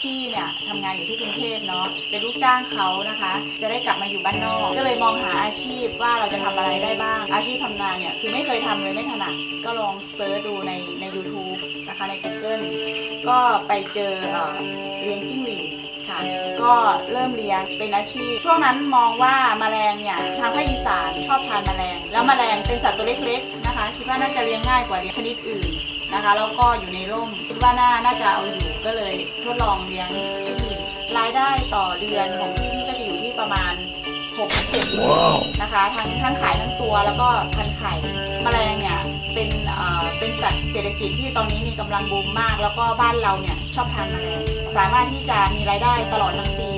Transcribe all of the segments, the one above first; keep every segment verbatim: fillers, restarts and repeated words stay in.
พี่เนี่ยทำงานอยู่ที่กรุงเทพเนาะเป็นลูกจ้างเขานะคะจะได้กลับมาอยู่บ้านนอกก็เลยมองหาอาชีพว่าเราจะทำอะไรได้บ้างอาชีพทำนาเนี่ยคือไม่เคยทำเลยไม่ถนัดก็ลองเซิร์ชดูในใน ยูทูบ นะคะใน กูเกิล ก็ไปเจอเลี้ยงจิ้งหรีดค่ะก็เริ่มเลี้ยงเป็นอาชีพช่วงนั้นมองว่าแมลงเนี่ยทางภาคอีสานชอบทานแมลงแล้วแมลงเป็นสัตว์ตัวเล็กๆนะคะคิดว่าน่าจะเลี้ยงง่ายกว่าเลี้ยงชนิดอื่นนะคะแล้วก็อยู่ในร่มคิดว่าน่าน่าจะเอาอยู่ก็เลยทดลองเลี้ยงจิ้งหรีดรายได้ต่อเดือนของพี่นี่ก็จะอยู่ที่ประมาณ หกถึงเจ็ด หมื่นนะคะทั้งทั้งขายทั้งตัวแล้วก็พันไข่แมลงเนี่ยเป็นเอ่อเป็นสัตว์เศรษฐกิจที่ตอนนี้มีกำลังบูมมากแล้วก็บ้านเราเนี่ยชอบทานแมลงสามารถที่จะมีรายได้ตลอดทั้งปี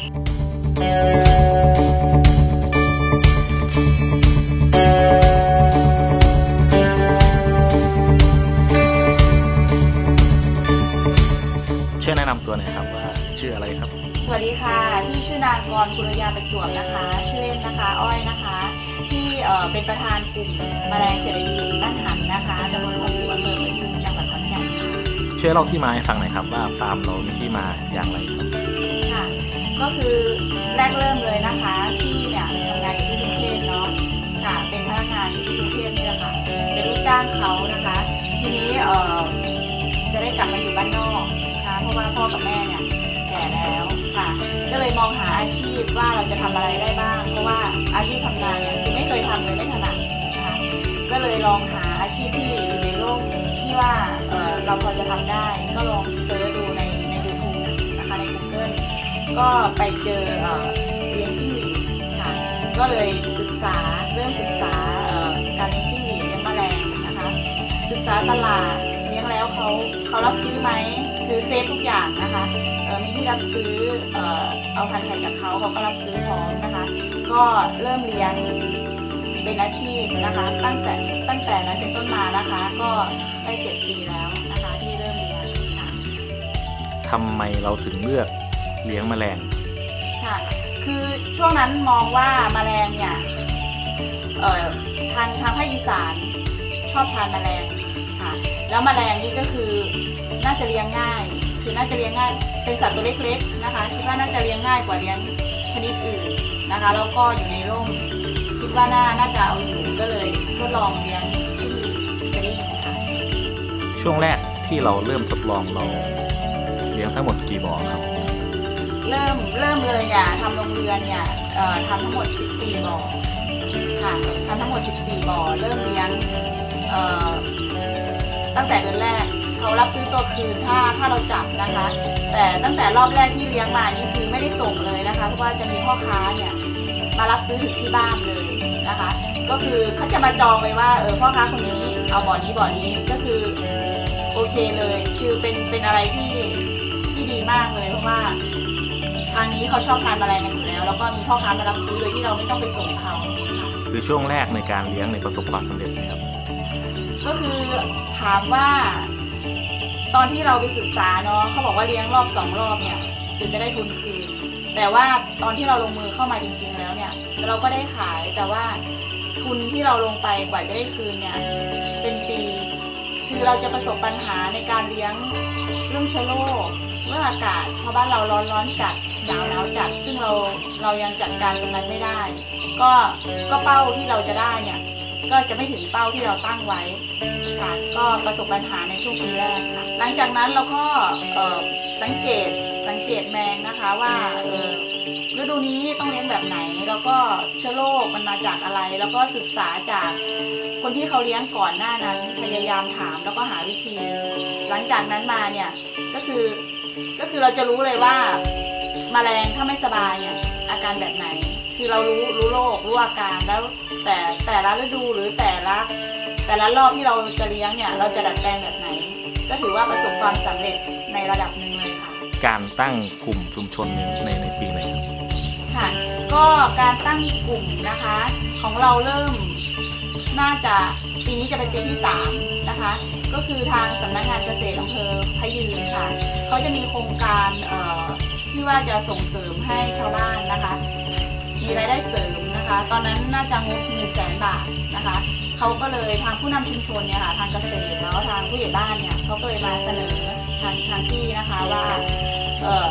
ช่วยแนะนำตัวหน่อยครับว่าชื่ออะไรครับสวัสดีค่ะที่ชื่อนางกรกุลยาประจวบนะคะชื่อเล่นนะคะอ้อยนะคะที่เอ่อเป็นประธานกลุ่มแมลงเศรษฐกิจบ้านหันนะคะตำบลคลองบัวอำเภอปทุมจังหวัดขอนแก่นค่ะช่วยเล่าที่มาให้ฟังหน่อยครับว่าฟาร์มเรามีที่มาอย่างไรครับค่ะก็คือแรกเริ่มเลยนะคะพี่เนี่ยทำงานอยู่ที่กรุงเทพเนาะค่ะเป็นพนักงานที่กรุงเทพนี่แหละค่ะเป็นลูกจ้างเขานะคะทีนี้เอ่อจะได้กลับมาอยู่บ้านนอกนะคะเพราะว่าพ่อกับแม่เนี่ยแก่แล้วค่ะก็เลยมองหาอาชีพว่าเราจะทำอะไรได้บ้างเพราะว่าอาชีพทำนาเนี่ยคือไม่เคยทำเลยไม่ถนัดนะคะก็เลยลองหาอาชีพที่อยู่ในโลกที่ว่า เอ่อ เราพอจะทำได้ก็ลองเซิร์ชดูในใน ยูทูบ นะคะใน กูเกิล ก็ไปเจอเอ่อเลี้ยงจิ้งหรีดค่ะก็เลยศึกษาเริ่มศึกษาเอ่อการเลี้ยงจิ้งหรีดเลี้ยงแมลงนะคะศึกษาตลาดเลี้ยงแล้วเขาเขารับซื้อไหมคือเซฟทุกอย่างนะคะมีที่รับซื้อ เอ่อ เอาพันธุ์ไข่จากเขาเขาก็รับซื้อพร้อมนะคะก็เริ่มเลี้ยงเป็นอาชีพนะคะตั้งแต่ตั้งแต่นั้นเป็นต้นมานะคะก็ได้เจ็ดปีแล้วนะคะที่เริ่มเลี้ยงค่ะทำไมเราถึงเลือกเลี้ยงแมลงค่ะคือช่วงนั้นมองว่าแมลงเนี่ยเอ่อทางทางภาคอีสานชอบทานแมลงค่ะแล้วแมลงนี่ก็คือน่าจะเลี้ยงง่ายคือน่าจะเลี้ยงง่ายเป็นสัตว์ตัวเล็กๆนะคะคิดว่าน่าจะเลี้ยงง่ายกว่าเลี้ยงชนิดอื่นนะคะแล้วก็อยู่ในร่มคิดว่าน่าน่าจะเอาอยู่ก็เลยทดลองเลี้ยงจิ้งหรีดสลิงค่ะช่วงแรกที่เราเริ่มทดลองเราเลี้ยงทั้งหมดกี่บ่อครับเริ่มเริ่มเลยเนี่ยทำโรงเรือนเนี่ยเอ่อทำทั้งหมดสิบสี่บ่อค่ะทำทั้งหมดสิบสี่บ่อเริ่มเลี้ยงเอ่อตั้งแต่เดือนแรกเขารับซื้อตัวคืนถ้าถ้าเราจับนะคะแต่ตั้งแต่รอบแรกที่เลี้ยงมานี่คือไม่ได้ส่งเลยนะคะเพราะว่าจะมีพ่อค้าเนี่ยมารับซื้อถึงที่บ้านเลยนะคะก็คือเขาจะมาจองเลยว่าเออพ่อค้าคนนี้เอาบ่อนี้บ่อนี้ก็คือโอเคเลยคือเป็นเป็นอะไรที่ที่ดีมากเลยเพราะว่าทางนี้เขาชอบทานแมลงกันอยู่แล้วแล้วก็มีพ่อค้ามารับซื้อโดยที่เราไม่ต้องไปส่งเขาคือช่วงแรกในการเลี้ยงในประสบความสำเร็จไหมครับก็คือถามว่าตอนที่เราไปศึกษาเนาะเขาบอกว่าเลี้ยงรอบสองรอบเนี่ยคือจะได้ทุนคืนแต่ว่าตอนที่เราลงมือเข้ามาจริงๆแล้วเนี่ยเราก็ได้ขายแต่ว่าทุนที่เราลงไปกว่าจะได้คืนเนี่ยเป็นปีคือเราจะประสบปัญหาในการเลี้ยงเรื่องเชื้อโรคเรื่องอากาศเพราะบ้านเราร้อนร้อนจัดหนาวหนาวจัดซึ่งเราเรายังจัดการตรงนั้นไม่ได้ก็ก็เป้าที่เราจะได้เนี่ยก็จะไม่ถึงเป้าที่เราตั้งไว้ค่ะก็ประสบปัญหาในช่วงปีแรกค่ะหลังจากนั้นเราก็สังเกตสังเกตแมงนะคะว่าเออฤดูนี้ต้องเลี้ยงแบบไหนแล้วก็เชื้อโรคมันมาจากอะไรแล้วก็ศึกษาจากคนที่เขาเลี้ยงก่อนหน้านั้นพยายามถามแล้วก็หาวิธีหลังจากนั้นมาเนี่ยก็คือก็คือเราจะรู้เลยว่าแมลงถ้าไม่สบายเนี่ยอาการแบบไหนคือเรารู้รู้โรครู้อาการแล้วแต่แต่ละฤดูหรือแต่ละแต่ละรอบที่เราจะเลี้ยงเนี่ยเราจะดัดแปลงแบบไหนก็ถือว่าประสบความสำเร็จในระดับหนึ่งเลยค่ะการตั้งกลุ่มชุมชนในในปีไหนครับค่ะก็การตั้งกลุ่มนะคะของเราเริ่มน่าจะปีนี้จะเป็นปีที่สามนะคะก็คือทางสำนักงานเกษตรอำเภอพะยืนค่ะเขาจะมีโครงการที่ว่าจะส่งเสริมให้ชาวบ้านนะคะมีรายได้เสริมนะคะตอนนั้นน่าจะงบหนึ่งแสนบาทนะคะเขาก็เลยทางผู้นำชุมชนเนี่ยค่ะทางเกษตรแล้วทางผู้ใหญ่บ้านเนี่ยเขาก็เลยมาเสนอทางทางที่นะคะว่าเอ่อ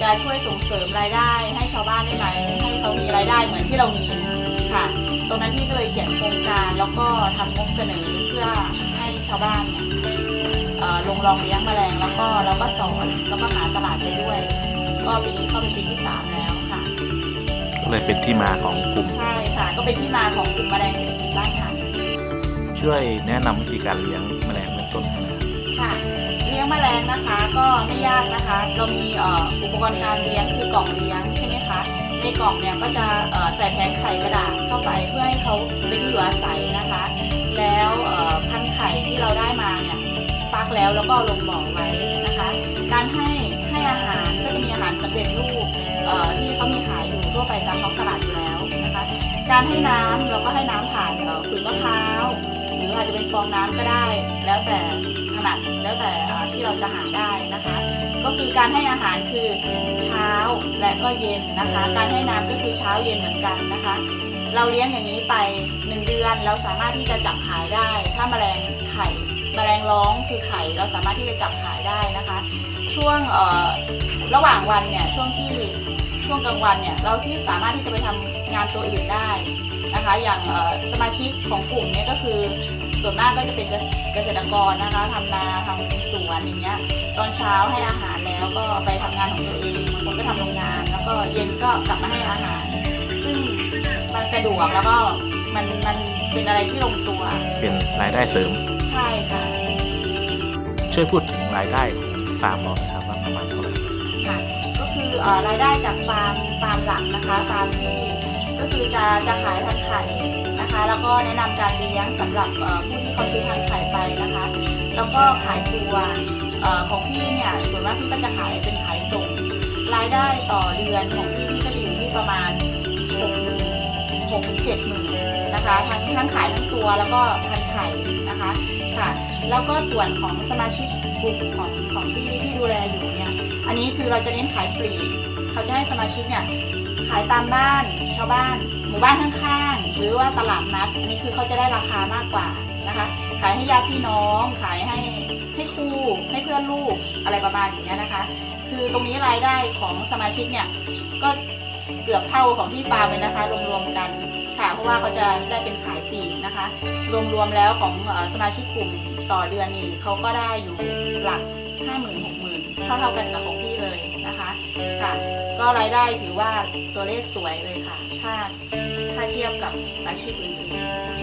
จะช่วยส่งเสริมรายได้ให้ชาวบ้านได้ไหมให้เขามีรายได้เหมือนที่เรามีค่ะตรงนั้นพี่ก็เลยเขียนโครงการแล้วก็ทำงบเสนอเพื่อให้ชาวบ้านเนี่ยลงลองเลี้ยงแมลงแล้วก็เราก็สอนแล้วก็หาตลาดไปด้วยก็ปีนี้เข้าเป็นปีที่สามแล้วค่ะก็เลยเป็นที่มาของกลุ่มใช่ค่ะก็เป็นที่มาของกลุ่มแมลงเศรษฐกิจบ้านค่ะช่วยแนะนำวิธีการเลี้ยงแมลงเบื้องต้นให้นะครับค่ะเลี้ยงแมลงนะคะก็ไม่ยากนะคะเรามีอุปกรณ์การเลี้ยงคือกล่องเลี้ยงใช่ไหมคะในกล่องเนี่ยก็จะใส่แผงไข่กระดาษเข้าไปเพื่อให้เขาเป็นที่อยู่อาศัยนะคะแล้วพันไข่ที่เราได้มาเนี่ยฟักแล้วแล้วก็ลงบ่อไว้นะคะการให้ให้อาหารก็จะมีอาหารสำเร็จรูปที่เขามีขายอยู่ทั่วไปตามท้องตลาดอยู่แล้วนะคะการให้น้ำเราก็ให้น้ำผ่านขุยมะพร้าวหรืออาจจะเป็นฟองน้ำก็ได้แล้วแต่ขนาดแล้วแต่ที่เราจะหาได้นะคะก็คือการให้อาหารคือเช้าและก็เย็นนะคะการให้น้ำก็คือเช้าเย็นเหมือนกันนะคะเราเลี้ยงอย่างนี้ไปหนึ่งเดือนเราสามารถที่จะจับขายได้ถ้าแมลงไข่แมลงร้องคือไข่เราสามารถที่จะจับขายได้นะคะช่วงระหว่างวันเนี่ยช่วงที่ช่วงกลางวันเนี่ยเราที่สามารถที่จะไปทำงานตัวอื่นได้นะคะอย่างสมาชิกของกลุ่มนี้ก็คือส่วนมากก็จะเป็นเกษตรกรนะคะทำนาทำสวนอย่างเงี้ยตอนเช้าให้อาหารแล้วก็ไปทำงานของตัวเองบางคนก็ทำโรงงานแล้วก็เย็นก็กลับมาให้อาหารซึ่งมันสะดวกแล้วก็มันมันเป็นอะไรที่ลงตัวเป็นรายได้เสริมใช่ค่ะช่วยพูดถึงรายได้ของฟาร์มเราหน่อยครับว่าประมาณเท่าไหร่ค่ะก็คือรายได้จากฟาร์มฟาร์มหลักนะคะฟาร์มที่ก็คือจะจะขายพันไข่นะคะแล้วก็แนะนำการเลี้ยงสำหรับผู้ที่เขาซื้อพันไข่ไปนะคะแล้วก็ขายตัวของพี่เนี่ยส่วนมากพี่ก็จะขายเป็นขายส่งรายได้ต่อเดือนของพี่นี่ก็จะอยู่ที่ประมาณหกหมื่นหกถึงเจ็ดหมื่นนะคะทั้งทั้งขายทั้งตัวแล้วก็พันไข่นะคะค่ะแล้วก็ส่วนของสมาชิกกลุ่มของของที่ที่ดูแลอยู่เนี่ยอันนี้คือเราจะเน้นขายปลีกเขาจะให้สมาชิกเนี่ยขายตามบ้านชาวบ้านหมู่บ้านข้างๆหรือว่าตลาดนัดอันนี้คือเขาจะได้ราคามากกว่านะคะขายให้ญาติพี่น้องขายให้ให้ครูให้เพื่อนลูกอะไรประมาณอย่างนี้นะคะคือตรงนี้รายได้ของสมาชิกเนี่ยก็เกือบเท่าของที่ฟาร์มเลยนะคะรวมๆกันค่ะเพราะว่าเขาจะได้เป็นขายปลีกนะคะรวมๆแล้วของสมาชิกกลุ่มต่อเดือนนี่เขาก็ได้อยู่หลักห้าหมื่นหกหมื่นเท่าเท่ากันกับของพี่เลยนะคะค่ะก็รายได้ถือว่าตัวเลขสวยเลยค่ะถ้าถ้าเทียบกับอาชีพอื่น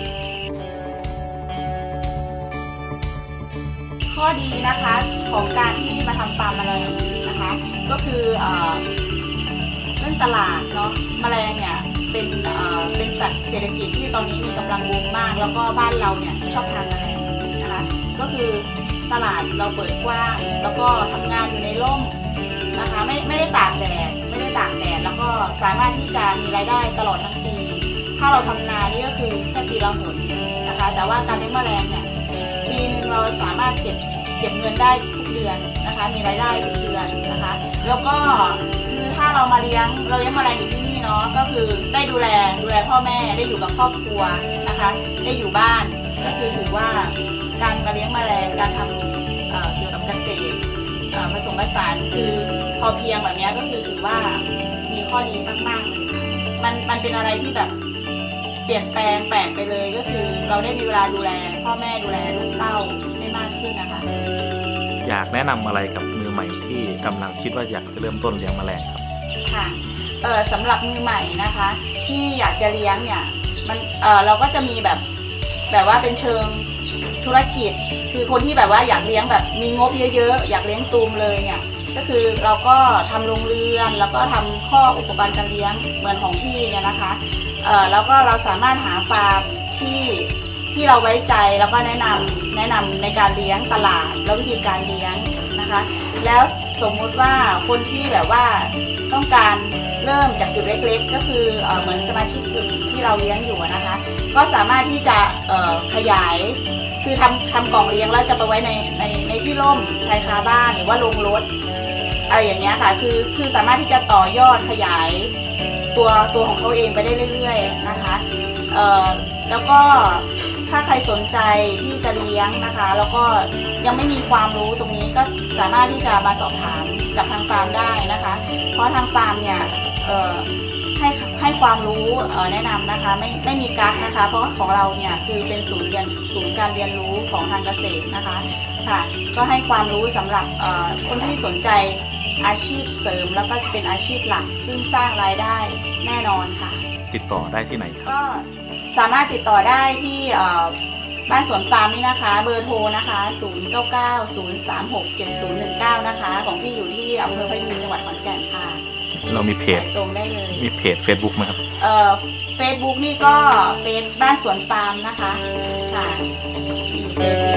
ๆข้อดีนะคะของการที่มาทำฟาร์มแมลงนะคะก็คือเรื่องตลาดเนาะแมลงเนี่ยเป็นเป็นสัตว์เศรษฐกิจที่ตอนนี้มีกำลังบูมมากแล้วก็บ้านเราเนี่ยชอบทานแมลงนะคะก็คือตลาดเราเปิดกว้างแล้วก็ทำงานอยู่ในร่มนะคะไม่ไม่ได้ตากแดดไม่ได้ตากแดดแล้วก็สามารถที่จะมีรายได้ตลอดทั้งปีถ้าเราทำนานี่ก็คือแค่ปีละหนนะคะแต่ว่าการเลี้ยงแมลงเนี่ยปีนึงเราสามารถเก็บเก็บเงินได้ทุกเดือนนะคะมีรายได้ทุกเดือนนะคะแล้วก็คือถ้าเรามาเลี้ยงเราเลี้ยงแมลงอยู่ที่นี่เนาะก็คือได้ดูแลดูแลพ่อแม่ได้อยู่กับครอบครัวนะคะได้อยู่บ้านก็คือถือว่าการมาเลี้ยงแมลงการทำเกี่ยวกับเกษตรผสมผสานคือพอเพียงแบบนี้ก็คือถือว่ามีข้อดีมากๆเลยมันมันเป็นอะไรที่แบบเปลี่ยนแปลงแปลกไปเลยก็คือเราได้มีเวลาดูแลพ่อแม่ดูแลลูกเต้าได้มากขึ้นนะคะอยากแนะนำอะไรกับมือใหม่ที่กำลังคิดว่าอยากจะเริ่มต้นเลี้ยงแมลงครับค่ะเออสำหรับมือใหม่นะคะที่อยากจะเลี้ยงเนี่ยมันเออเราก็จะมีแบบแบบว่าเป็นเชิงธุรกิจคือคนที่แบบว่าอยากเลี้ยงแบบมีงบเยอะๆอยากเลี้ยงตูมเลยเนี่ยก็คือเราก็ทำโรงเรือนแล้วก็ทำข้ออุปกรณ์การเลี้ยงเหมือนของพี่เนี่ยนะคะเออแล้วก็เราสามารถหาฟาร์มที่ที่เราไว้ใจแล้วก็แนะนำแนะนำในการเลี้ยงตลาดแล้ววิธีการเลี้ยงนะคะแล้วสมมุติว่าคนที่แบบว่าต้องการเริ่มจากจุดเล็กๆก็คือเออเหมือนสมาชิกกลุ่มที่เราเลี้ยงอยู่นะคะก็สามารถที่จะเอ่อขยายคือทำทำกล่องเลี้ยงแล้วจะไปไว้ในในในที่ร่มชายคาบ้านหรือว่าโรงรถอะไรอย่างเงี้ยค่ะคือคือสามารถที่จะต่อยอดขยายตัวตัวของเขาเองไปได้เรื่อยๆนะคะเอ่อแล้วก็ถ้าใครสนใจที่จะเลี้ยงนะคะแล้วก็ยังไม่มีความรู้ตรงนี้ก็สามารถที่จะมาสอบถามกับทางฟาร์มได้นะคะ เพราะทางฟาร์มเนี่ยเอ่อให้ให้ความรู้เอ่อแนะนำนะคะไม่ไม่มีกั๊กนะคะ เพราะของเราเนี่ยคือเป็นศูนย์เรียนศูนย์การเรียนรู้ของทางเกษตรนะคะค่ะก็ให้ความรู้สำหรับเอ่อคนที่สนใจอาชีพเสริมแล้วก็เป็นอาชีพหลักซึ่งสร้างรายได้แน่นอนค่ะติดต่อได้ที่ไหนครับก็สามารถติดต่อได้ที่เอ่อบ้านสวนฟาร์มนี่นะคะ เบอร์โทรนะคะ ศูนย์ เก้า เก้า ศูนย์ สาม หก เจ็ด ศูนย์ หนึ่ง เก้า นะคะ ของพี่อยู่ที่อำเภอพยุงจังหวัดขอนแก่นค่ะเรามีเพจตรงได้เลยมีเพจ Facebook ไหมครับเอ่อเฟซบุ๊กนี่ก็เฟซบ้านสวนฟาร์มนะคะค่ะมีเฟซบุ๊ก